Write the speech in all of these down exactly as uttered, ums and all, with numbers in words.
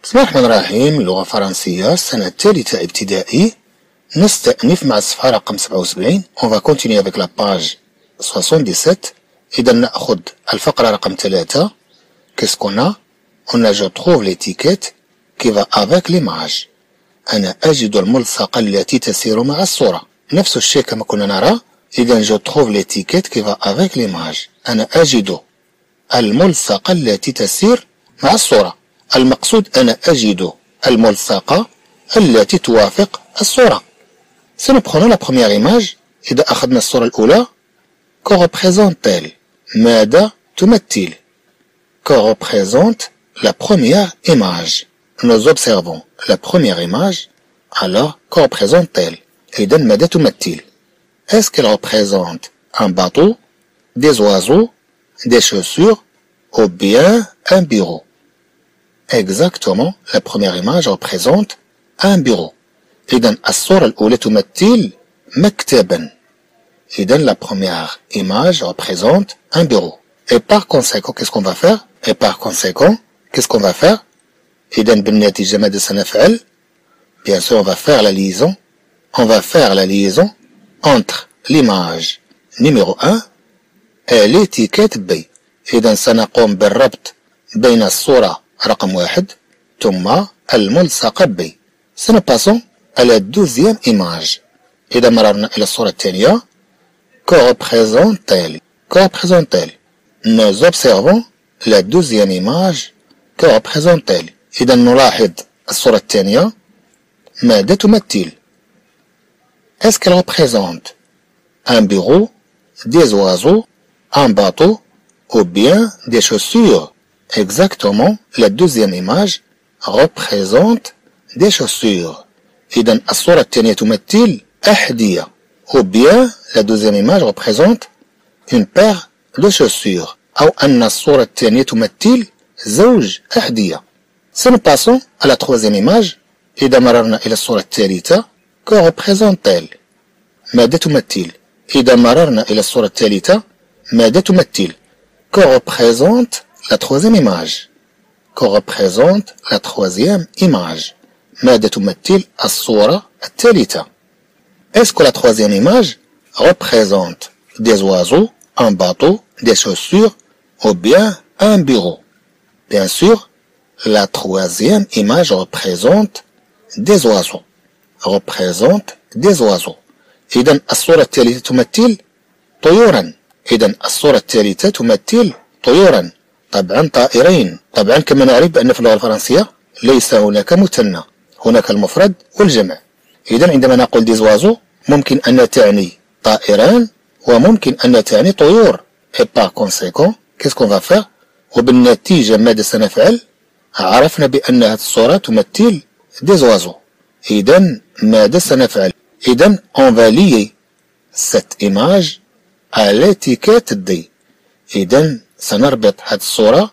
بسم الله الرحمن الرحيم. اللغة الفرنسية السنة الثالثة ابتدائي. نستأنف مع الصفحة رقم سبعة وسبعين. On va continuer avec la page soixante-dix-sept. إذا نأخذ الفقرة رقم ثلاثة. Qu'est-ce qu'on a? On a je trouve l'étiquette qui va avec l'image. أنا أجد الملصقة التي تسير مع الصورة. نفس الشيء كما كنا نرى. إذا je trouve l'étiquette qui va avec l'image. أنا أجد الملصقة التي تسير مع الصورة. المقصود أنا أجد الملصقة التي توافق الصورة. Si nous prenons la première image, إذا أخذنا الصورة الأولى, que représente-t-elle? ماذا تمثل? Que représente la première image? Nous observons la première image, alors que représente-t-elle? إذا ماذا تمثل? Est-ce qu'elle représente un bateau, des oiseaux, des chaussures ou bien un bureau? Exactement, la première image représente un bureau. إذن الصورة الأولى تمثل مكتبا. إذن la première image représente un bureau. Et par conséquent, qu'est-ce qu'on va faire? Et par conséquent, qu'est-ce qu'on va faire? إذن بالنتيجة ماذا سنفعل? Bien sûr, on va faire la liaison. On va faire la liaison entre l'image numéro un et l'étiquette B. إذن سنقوم بالربط بين الصورة رقم واحد ثم الملصقة B. Si nous passons à la deuxième image. إذا مررنا إلى الصورة الثانية. Que représente-t-elle? Que représente-t-elle? Nous observons la deuxième image. Que représente-t-elle? إذا نلاحظ الصورة الثانية. ماذا تمثل? Est-ce qu'elle représente un bureau, des oiseaux, un bateau ou bien des chaussures? Exactement, la deuxième image représente des chaussures. إذن الصورة الثانية تمثل أحذية. Ou bien la deuxième image représente une paire de chaussures. أو أن الصورة الثانية تمثل زوج أحذية. Si nous passons à la troisième image. إذا مررنا إلى الصورة الثالثة. Que représente-t-elle? ماذا تمثل؟ إذا مررنا إلى الصورة الثالثة. ماذا تمثل؟ Que représente la troisième image? Que représente la troisième image? ماذا تمثل الصورة الثالثة? Est-ce que la troisième image représente des oiseaux, un bateau, des chaussures ou bien un bureau? Bien sûr, la troisième image représente des oiseaux. Représente des oiseaux. إذن الصورة الثالثة تمثل طيورا. إذن الصورة الثالثة تمثل طيورا. طبعا طائرين. طبعا كما نعرف بأن في اللغة الفرنسية ليس هناك مثنى. هناك المفرد والجمع. إذن عندما نقول des oiseaux ممكن أن تعني طائران وممكن أن تعني طيور. Et par conséquent, qu'est-ce qu'on va faire? وبالنتيجة ماذا سنفعل؟ عرفنا بأن هذه الصورة تمثل des oiseaux. إذن ماذا سنفعل؟ إذن on va lier cette image à l'étiquette D. إذن سنربط هذه الصورة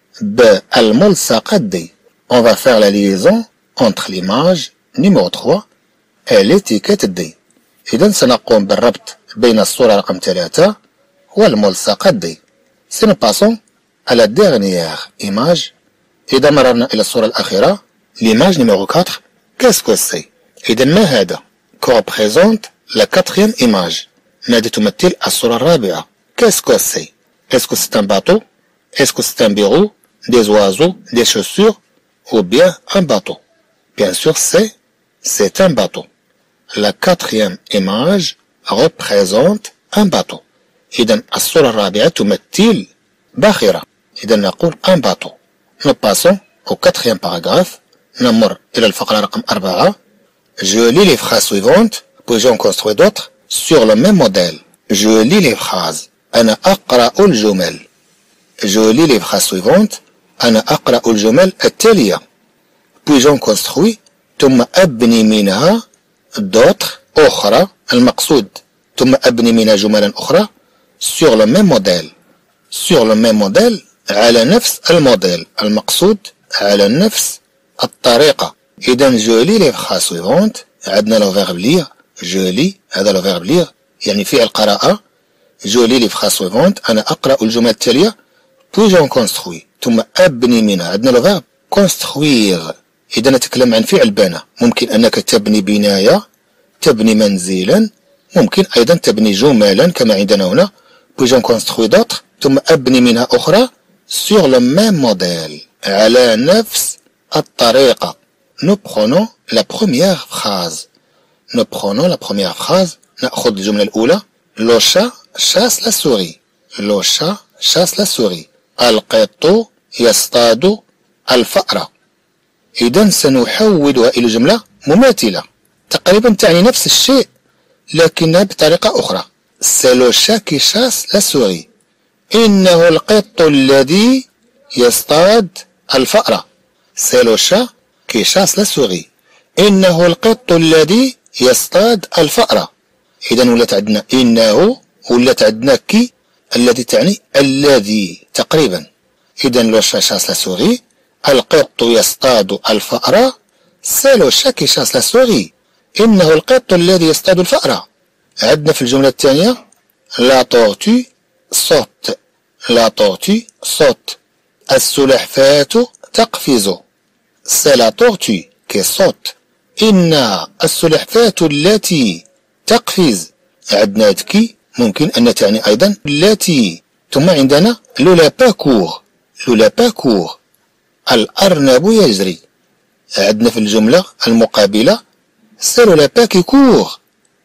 بالملصقة D. On va faire la liaison entre l'image numéro trois et l'étiquette D. إذن سنقوم بالربط بين الصورة رقم ثلاثة والملصقة D. Si nous passons à la dernière image. إذا مررنا إلى الصورة الأخيرة. L'image numéro quatre. Qu'est-ce que c'est? إذن ما هذا؟ Que représente la quatrième image? ماذا تمثل الصورة الرابعة؟ Qu'est-ce que c'est? Est-ce que c'est un bateau? Est-ce que c'est un bureau? Des oiseaux? Des chaussures? Ou bien un bateau? Bien sûr, c'est, c'est un bateau. La quatrième image représente un bateau. إذن الصورة الرابعة تمثل باخرة. إذن نقول un bateau. Nous passons au quatrième paragraphe. نمر إلى الفقرة رقم أربعة. Je lis les phrases suivantes. Puis j'en construis d'autres sur le même modèle. Je lis les phrases. أنا أقرأ الجمل. Je lis les phrases suivantes. أنا أقرأ الجمل التالية. Puis j'en construis. ثم أبني منها d'autres أخرى. المقصود ثم أبني منها جملا أخرى sur le même modèle. Sur le même modèle على نفس الموديل. المقصود على نفس الطريقة. إذا je lis les phrases suivantes. عندنا لو verbe lire. Je lis هذا لو verbe lire يعني فعل قراءة. Je lis les phrases suivantes. أنا أقرأ الجمل التالية. Puis j'en construis. ثم أبني منها. عندنا لو verbe construire. إذا نتكلم عن فعل بنى، ممكن أنك تبني بناية، تبني منزلا، ممكن أيضا تبني جملا كما عندنا هنا puis j'en construis d'autres، ثم أبني منها أخرى sur le même modèle، على نفس الطريقة. Nous prenons la première phrase. Nous prenons la première phrase. نأخذ الجملة الأولى. Le chat chasse la souris. Le chat chasse la souris. القط يصطاد الفأرة. إذا سنحولها إلى جملة مماثلة تقريبا تعني نفس الشيء لكنها بطريقة أخرى. C'est le chat qui chasse la souris. إنه القط الذي يصطاد الفأرة. C'est le chat qui chasse la souris. إنه القط الذي يصطاد الفأرة. إذا ولات عندنا إنه، ولات عندنا كي الذي تعني الذي تقريبا. إذا le chat chasse la souris. القط يصطاد الفأرة. C'est le chat qui chasse la souris. إنه القط الذي يصطاد الفأرة. عندنا في الجملة الثانية la tortue saute. la tortue saute. السلحفاة تقفز. C'est la tortue qui saute. إن السلحفاة التي تقفز. عندنا كي ممكن أن تعني أيضا التي. ثم عندنا le lapin court. le lapin court. الأرنب يجري. عندنا في الجملة المقابلة c'est le lapin qui court.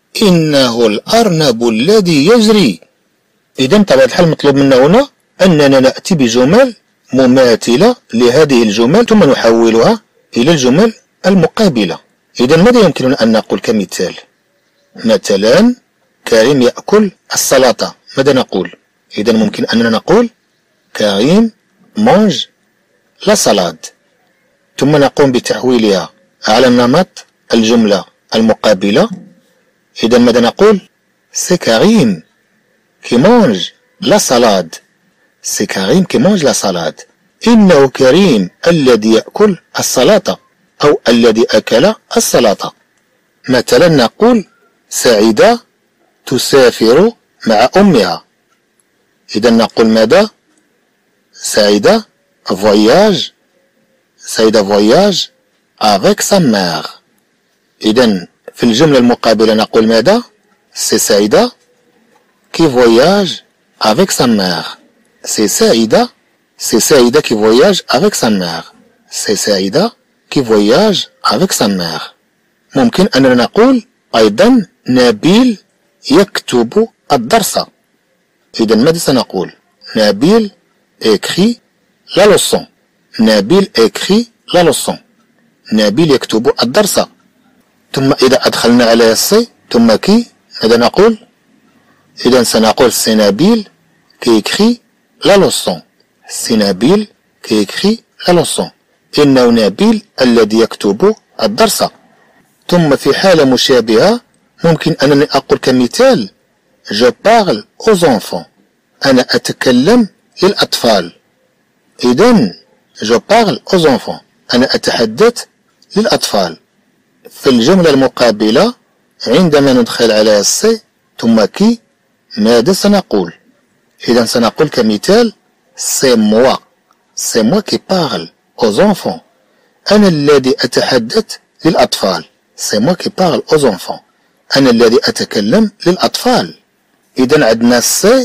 إنه الأرنب الذي يجري. إذا بطبيعة الحال مطلوب منا هنا أننا نأتي بجمل مماثلة لهذه الجمل ثم نحولها إلى الجمل المقابلة. إذا ماذا يمكننا أن نقول كمثال؟ مثلا كريم يأكل السلطة، ماذا نقول؟ إذا ممكن أننا نقول كريم mange la salade، ثم نقوم بتحويلها على نمط الجملة المقابلة. إذا ماذا نقول؟ c'est كريم qui mange la salade. c'est كريم qui mange la salade. إنه كريم الذي يأكل السلطة أو الذي أكل السلطة. مثلا نقول سعيدة تسافر مع أمها. إذا نقول ماذا؟ سعيدة voyage. سعيدة voyage avec sa mère. إذا في الجملة المقابلة نقول ماذا؟ c'est سعيدة qui voyage avec sa mère. c'est سعيدة c'est سعيدة qui voyage avec sa mère. c'est سعيدة qui voyage avec sa mère. ممكن أننا نقول أيضا نبيل يكتب الدرس. إذا ماذا سنقول؟ نبيل écrit la leçon. نبيل écrit la leçon. نبيل يكتب الدرس. ثم إذا أدخلنا على سي ثم كي ماذا نقول؟ إذا سنقول سي نبيل كي écrit la leçon. سي نبيل كي écrit la leçon. إنه نبيل الذي يكتب الدرس. ثم في حالة مشابهة ممكن أنني أقول كمثال je parle aux enfants. أنا أتكلم للأطفال. إذن je parle aux enfants. أنا أتحدث للأطفال. في الجملة المقابلة عندما ندخل على السي ثم كي ماذا سنقول؟ إذا سنقول كمثال c'est moi. c'est moi qui parle aux enfants. أنا الذي أتحدث للأطفال. c'est moi qui parle aux enfants. أنا الذي أتكلم للأطفال. إذا عندنا سي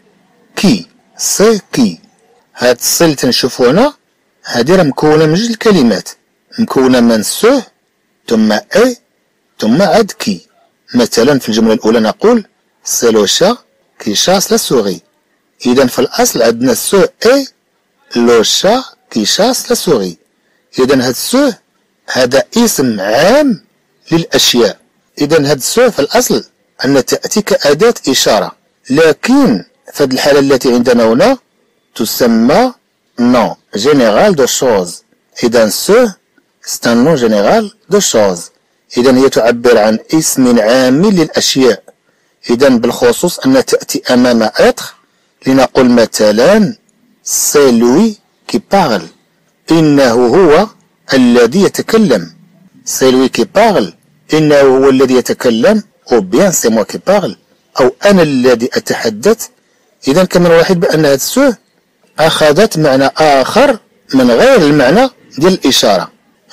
كي. سي كي. هاد السي اللي تنشوفو هنا هادي راه مكونة من جوج الكلمات، مكونة من سو ثم اي ثم عاد كي. مثلا في الجملة الأولى نقول سي لو شا كي شاس لا سوغي. إذا في الأصل عندنا سو اي لو شا كي شاس لا سوغي. إذا هاد سو هذا اسم عام للأشياء. إذا هاد سو في الأصل أن تأتي كأداة إشارة، لكن في هذه الحالة التي عندنا هنا تسمى nom général de chose. إذا سو c'est un nom général de chose. إذا هي تعبر عن اسم عام للأشياء. إذا بالخصوص أن تأتي أمام être لنقول مثلا c'est lui qui parle. إنه هو الذي يتكلم. c'est lui qui parle. إنه هو الذي يتكلم. ou bien c'est moi qui parle. أو أنا الذي أتحدث. إذا كمن واحد بأن هذا سو أخذت معنى آخر من غير المعنى ديال الإشارة.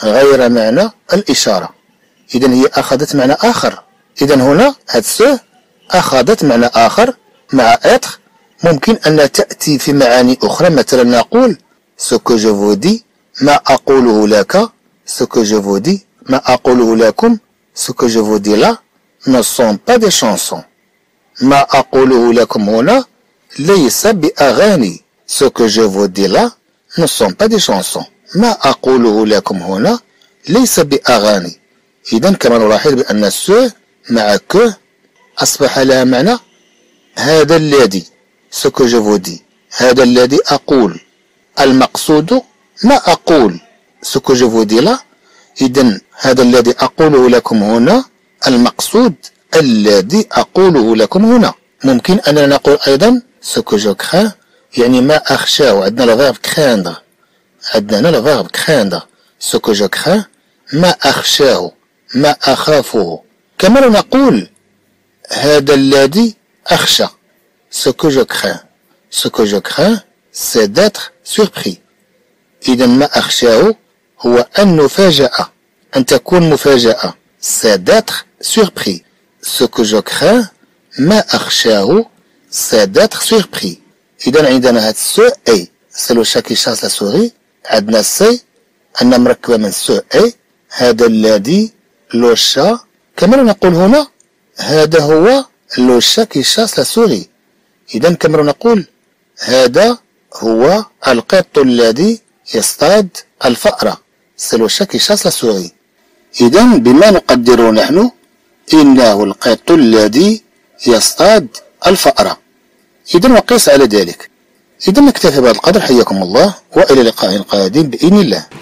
غير معنى الإشارة. إذن هي أخذت معنى آخر. إذن هنا هاد سو أخذت معنى آخر مع إتر. ممكن أن تأتي في معاني أخرى، مثلا نقول ce que je vous dis ما أقوله لك، ce que je vous dis ما أقوله لكم، ce que je vous dis là ne sont pas des chansons. ما أقوله لكم هنا ليس بأغاني. ce que je vous dis là ne sont pas des chansons. ما أقوله لكم هنا ليس بأغاني. إذن كما نلاحظ بأن سو مع كو أصبح لها معنى هذا الذي، ce que je vous dis هذا الذي أقول. المقصود ما أقول ce que je vous dis là. إذن هذا الذي أقوله لكم هنا المقصود الذي أقوله لكم هنا. ممكن أننا نقول أيضا ce que je crains يعني ما أخشاه. عندنا le verbe craindre، عندنا le verbe craindre. ce que je crains ما أخشاه ما أخافه. كما نقول هذا الذي أخشى ce que je crains. ce que je crains c'est d'être surpris. إذا ما أخشاه هو أن نفاجأ، أن تكون مفاجأة. c'est d'être surpris. ce que je crains ما أخشاه c'est d'être surpris. إذا عندنا هاد سو أي c'est le chat qui chasse la souris. عندنا سي أن مركبة من سو أي هذا الذي لو شا. كما نقول هنا هذا هو لو شا كي شاس لا سوري. إذا كما نقول هذا هو القط الذي يصطاد الفأرة. سي لو شا كي شاس لا سوري. إذا بما نقدر نحن إنه القط الذي يصطاد الفأرة. إذا وقيس على ذلك. إذا نكتفي بهذا القدر. حياكم الله وإلى لقاء قادم بإذن الله.